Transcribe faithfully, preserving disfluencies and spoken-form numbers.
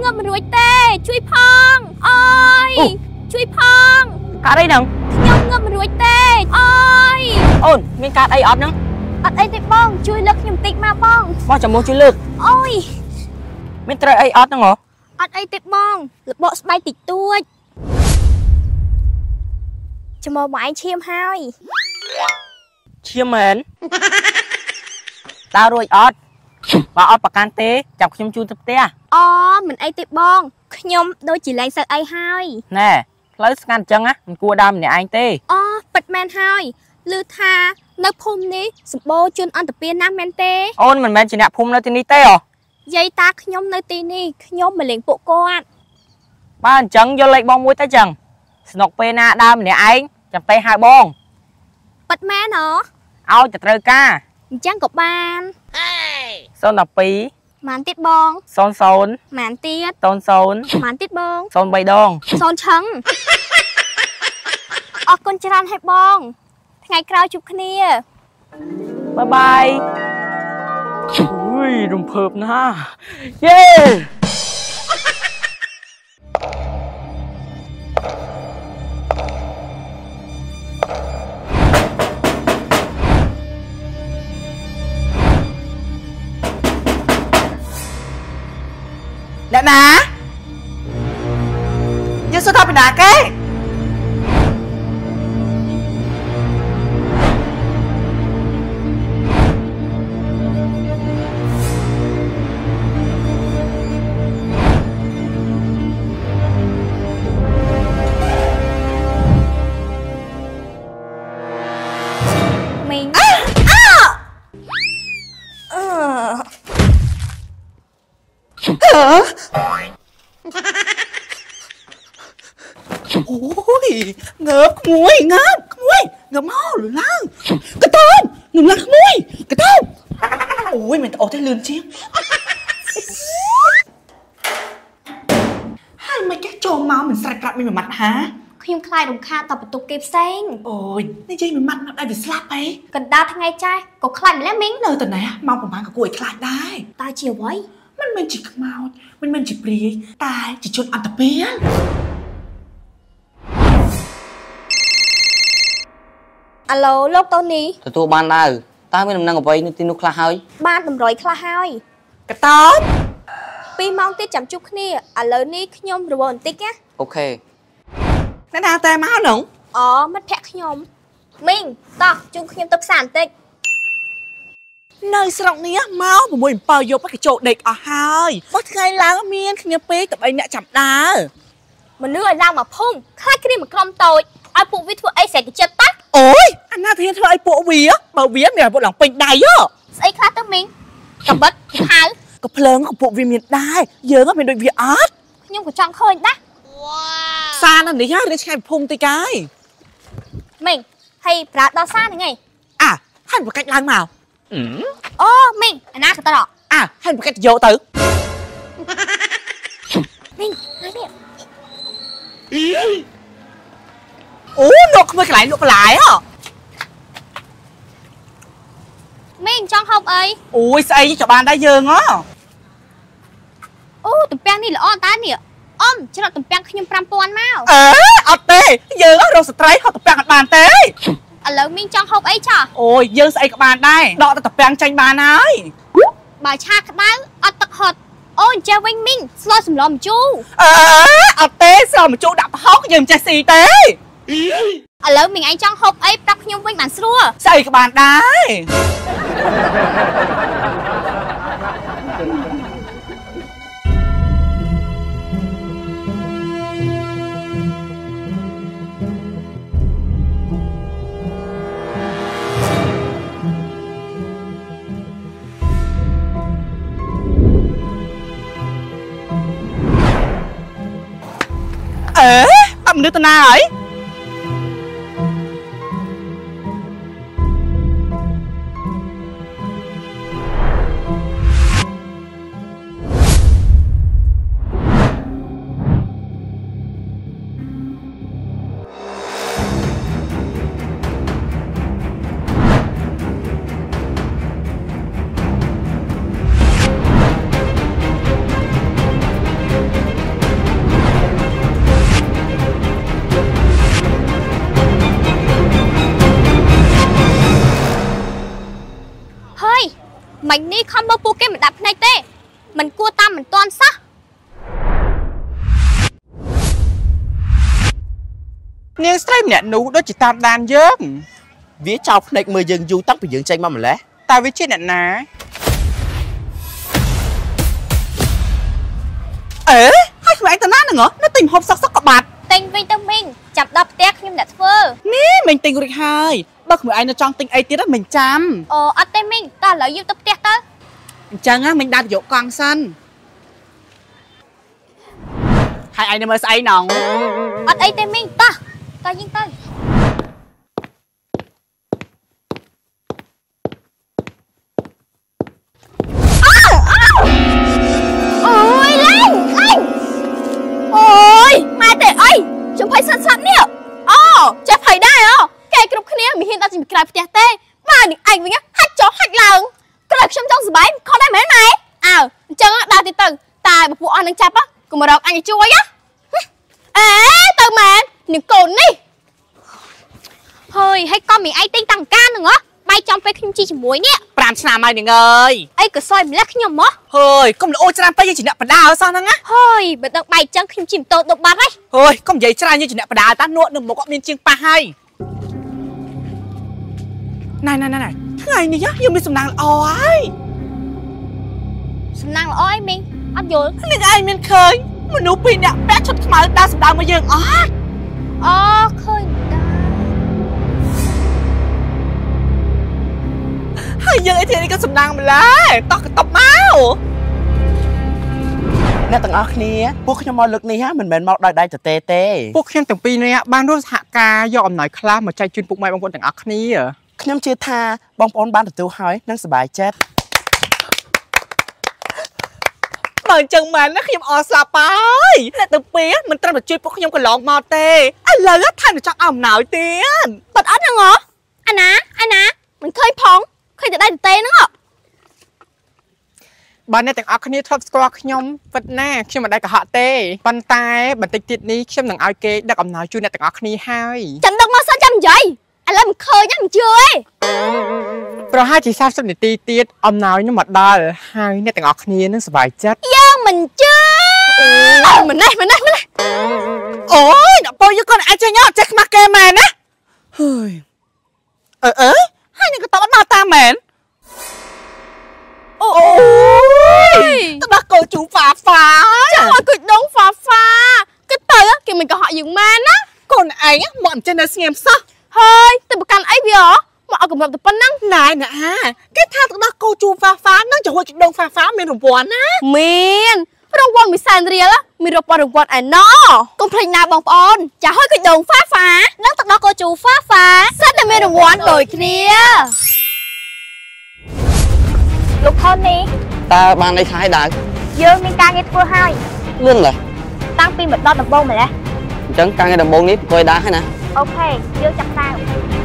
ngập ruồi tê chui phong ơi chui phong cá đây nè nhom ngập ruồi tê ơi ôn miếng cá đây ọt nè ọt đây tê bong chui lực nhom tịt mà bong bong chả mua chui lực ôi miếng trời ấy ọt nè ngỏ ọt đây tê bong lực bộ bay tịt tua cho mò mãi chiêm hai chiêm mến tao rồi ọt bà ọt bạc can tê chọc nhom chui tập tê อ๋อ mình ai tịt bong nhom đôi chỉ lấy sợ ai hai nè lấy scan chân á mình cua đam nè anh tê อ๋อ bật men hai lưu tha nơi phum ní sụp bô chun ăn tập biên nam men tê ôn mình men chỉ nè phum nơi tê ní tê à dây ta nhom nơi tê ní nhom mình liền bộ con ba chân vô lấy bong muối ta chân nọc pe na đam nè anh chầm pe hai bong bật men hả ao chặt rơi ca chẳng có ban son nọc pí màn tiết bong son son màn tiết son son màn tiết bong son bay đong son trắngออกคนจรันให้บองไงคราวจุบคเนียบายบายอุ้ยรุมเพิบนะเย้nè nè nhưng sao tao bị nạt cái mình hả ôi ngợp muối ngợp muối ngợp máu lửa lăng cái tôm lửa lăng muối cái tôm ôi mình ổ thấy lươn chiếc hai mấy cái trò máu mình sạch lại mình mặt hả ខ្ញុំខ្លាចរំខានតបន្ទុកគេផ្សេងអូយនេះយាយមិនម៉ាត់ណាស់ដែរវាស្លាប់ហីកណ្ដាលថ្ងៃចាស់ក៏ខ្លាចម្ល៉េះមីងនៅតែណែមកប្រហែលក៏គួរឲ្យខ្លាចដែរតើជាអ្វីมันមិនជាខ្មោចมันមិនជាព្រាយតែជាជនអន្តពាលអាឡូលោកតូនីទទួលបានដែរតើមានដំណឹងអ្វីនៅទីនោះខ្លះហើយបានតម្រុយខ្លះហើយកតោបពីរម៉ោងទៀតចាំជួបគ្នាឥឡូវនេះខ្ញុំរវល់បន្តិចណាអូខេអ្នកណាតែមកហ្នឹងអូមិត្តភក្តិខ្ញុំមីងតោះជុំខ្ញុំទៅផ្សារបន្តិចនៅស្រុកនេះមក6 7យប់ក៏ចូលដេកអស់ហើយមកថ្ងៃឡើងមានគ្នាពេកតែបីអ្នកចាំដើរមនុស្សឲ្យឡើងមកភូមិខ្លាចគ្នាមកក្រុមតូចឲ្យពួកវាធ្វើអីស្រែកចិត្តតាអូយអាណាធានធ្វើឲ្យពួកវាបើវាមានពួកឡើងពេញដៃហ៎ស្អីខ្លះទៅមីងកំបិតហៅក៏ភ្លើងของពួកវាមានដែរយើងមានដូចវាអត់ខ្ញុំក៏ចង់ឃើញដែរសាននេះហ่าនេះឆ្ងាយភូមិតិចហើយមីងហើយប្រើដល់សាហ្នឹងឯងអាហើយប្រកាច់ឡើងមកអូមីងអាណាក៏តដល់អាហើយប្រកាច់យកទៅមីងហើយនេះអូលោកក្មួយកន្លែងលោកកន្លែងហ៎មីងចង់ហូបអីអូយស្អីចបានដែរយើងហ៎អូទំពាំងនេះល្អតើនេះអ៊ំច្រកទំពាំងខ្ញុំfive thousandមកអើអត់ទេយើងរកស្ត្រីហត់ទំពាំងអត់បានទេឥឡូវមីងចង់ហូបអីចាអូយយើងស្អីក៏បានដែរដកទៅទំពាំងចាញ់បានហើយបើឆាក្តៅអត់ទឹកហត់អូអញ្ចឹងវិញមីងស្លសម្លម្ជូរអើអត់ទេស្លម្ជូរដាក់ប្រហុកយើងមិនចេះស៊ីទេឥឡូវមីងឯងចង់ហូបអីប្រាប់ខ្ញុំវិញបានស្រួលស្អីក៏បានដែរអេបាត់មនុស្សទៅណាហើយ mình đi không bao cái mình đạp này tê mình cua tam mình toan sắc niềng say nè nú đó chỉ tam đàn dớm vía chào này mười dừng du tóc bị dựng tranh mà mà lẽ tao với chết nè ná ế hai người anh ta nát nữa nó tình hộp sắc sắc cọp bạt tình vitamin chập đập tét nhưng đặt phơ nè mình tình rồi hai bác người anh nó trong tình ấy tí đó mình chăm ờ ở tên mình ta lấy youtube tét tớ chẳng á mình đạt dỗ con sân hai anh em mới say nòng ở đây tên mình ta ta nhưng ta ôi lên lên ôi mai tệ ơi chúng phải sẵn sẵn nè ồ chắc phải đây à cái group kia mình hiện tại chỉ cái tét tê mà những anh với nhá hát chó hát lòng cái là trong trong dự bái khó đây mấy này à chẳng đào từ từ tài một vụ ăn đang chắp á cùng mà đọc anh chui á ê từ mà những cồn đi hơi hay con mình ai tinh tăng can nữa bay trong phê khinh chi chỉ muối nè làm sao mày đừng ơi ấy cứ soi mình lắc nhầm á hơi không là ôi cha tay chỉ nạp đào sao năng á hơi bật được bay chân khinh chìm tô độc bát ấy hơi không vậy cha như chỉ nạp đào ta nuốt được một con miên chiên pa hay này này này này thứ này này nhá yêu mình sầm nàng oi sầm nàng oi mình ăn vô cái này ai mình khơi mình nấu pin nè bé chốt mà đa sầm đào mà dừng ó ờ khơi hai giờ ấy thì đi cái sầm nàng mà lá to cái tóc máu nè tầng óc nèพวกខ្ញុំមកលើកនេះហ่าមិនមែនមកដោយដៃតេទេពួកខ្ញុំទាំងពីរនេះបានរស់សហការយកអំណោយខ្លះមកចែកជូនពុកម៉ែបងប្អូនទាំងអស់គ្នាខ្ញុំជឿថាបងប្អូនបានទទួលហើយនឹងសប្បាយចិត្តបើអញ្ចឹងមែនណាខ្ញុំអរស្លាប់ហើយអ្នកទាំងពីរមិនត្រឹមតែជួយពួកខ្ញុំកន្លងមកទេឥឡូវថែមតែចង់អំណោយទៀតបត់អត់ហ្នឹងហ៎អាណាអាណាមិនឃើញផងឃើញតែដៃតេហ្នឹងហ៎បើអ្នកទាំងអស់គ្នាធ្លាប់ស្គាល់ខ្ញុំពិតណាខ្ញុំមិនដែលកុហកទេប៉ុន្តែបន្តិចទៀតនេះខ្ញុំនឹងឲ្យគេដឹកអំណោយជូនអ្នកទាំងអស់គ្នាហើយចាំដឹកមកសិនចាំនិយាយឥឡូវមិនឃើញហ្នឹងមិនជឿទេប្រហែលជាសាប់សិបនាទីទៀតអំណោយនឹងមកដល់ហើយអ្នកទាំងអស់គ្នានឹងសប្បាយចិត្តយើងមិនជឿមិននេះមិននេះមិននេះអូយដល់ពោយកូនអាចចេញចេះខ្មាស់គេមែនណាហើយអឺអឺហើយនឹងក៏តបមកតាមមែនអូយទៅដល់កូនជូហ្វាហ្វាចាំឲ្យគួយដងហ្វាហ្វាគេទៅគេមិនក៏ហក់យើងមែនណាកូនឯងមកអញ្ចឹងនៅស្ងៀមសោះហើយទៅប្រកាន់អីវាមកឲ្យកម្រិតទៅប៉ុណ្ណឹងណែណាគេថាទៅដល់កូនជូហ្វាហ្វានឹងចំហុយដងហ្វាហ្វាមានរង្វាន់ណាមានរង្វាន់មួយសែនរៀលមានរង្វាន់រង្វាន់ឯណោកុំភ្លេចណាបងប្អូនចាឲ្យគួយដងហ្វាហ្វានឹងទៅដល់កូនជូហ្វាហ្វាសិតតែមានរង្វាន់ដូចគ្នាលោកខុននេះតើបានអីខែដែរយើងមានការងារធ្វើហើយលឿនឡើយតាំងពីម្ដងដំបូងម្លេះអញ្ចឹងការងារដំបូងនេះប្រកួយដែរហើយណាអូខេយើងចាប់ដើម